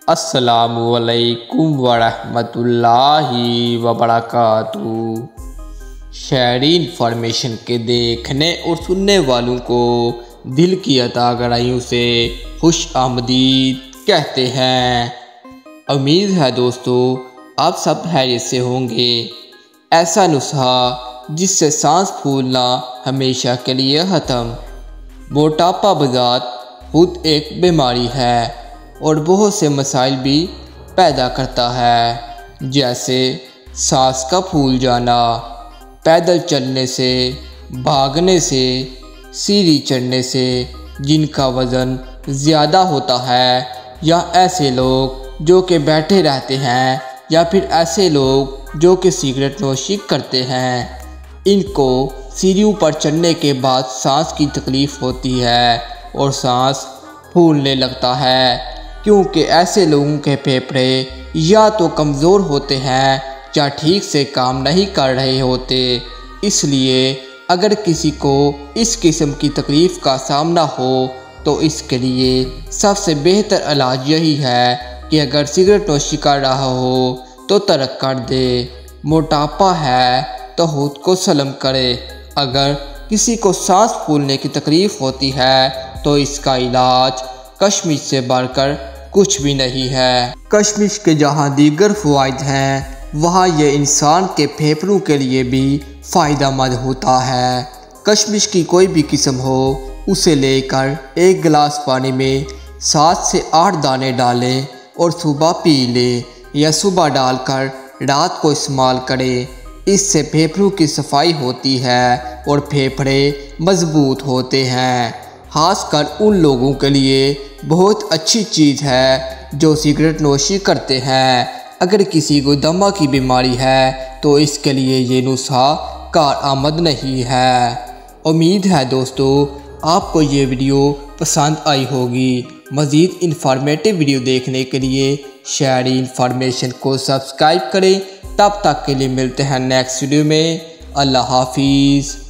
अस्सलामुअलैकुम वरहमतुल्लाहि वबरकातुहू। शहरी इन्फॉर्मेशन के देखने और सुनने वालों को दिल की अता गहराइयों से खुश आमदीद कहते हैं। उम्मीद है दोस्तों आप सब खैरियत से होंगे। ऐसा नुस्खा जिससे सांस फूलना हमेशा के लिए ख़त्म। मोटापा बज़ात खुद एक बीमारी है और बहुत से मसाइल भी पैदा करता है, जैसे सांस का फूल जाना, पैदल चलने से, भागने से, सीढ़ी चढ़ने से, जिनका वज़न ज़्यादा होता है, या ऐसे लोग जो कि बैठे रहते हैं, या फिर ऐसे लोग जो कि सिगरेट नोशी करते हैं। इनको सीढ़ियों पर चढ़ने के बाद सांस की तकलीफ़ होती है और सांस फूलने लगता है, क्योंकि ऐसे लोगों के फेफड़े या तो कमज़ोर होते हैं या ठीक से काम नहीं कर रहे होते। इसलिए अगर किसी को इस किस्म की तकलीफ़ का सामना हो तो इसके लिए सबसे बेहतर इलाज यही है कि अगर सिगरेट नोशी कर रहा हो तो तर्क कर दे। मोटापा है तो खुद को सल्म करे। अगर किसी को सांस फूलने की तकलीफ़ होती है तो इसका इलाज कशमिश से बढ़कर कुछ भी नहीं है। कशमिश के जहाँ दीगर फ़वाइद हैं, वहाँ ये इंसान के फेफड़ों के लिए भी फ़ायदेमंद होता है। कशमिश की कोई भी किस्म हो, उसे लेकर एक गिलास पानी में 7 से 8 दाने डालें और सुबह पी लें, या सुबह डालकर रात को इस्तेमाल करें। इससे फेफड़ों की सफाई होती है और फेफड़े मजबूत होते हैं। खासकर उन लोगों के लिए बहुत अच्छी चीज़ है जो सिगरेट नोशी करते हैं। अगर किसी को दमा की बीमारी है तो इसके लिए ये नुस्खा कारआमद नहीं है। उम्मीद है दोस्तों आपको ये वीडियो पसंद आई होगी। मज़ीद इन्फॉर्मेटिव वीडियो देखने के लिए शहरी इन्फॉर्मेशन को सब्सक्राइब करें। तब तक के लिए मिलते हैं नेक्स्ट वीडियो में। अल्लाह हाफिज़।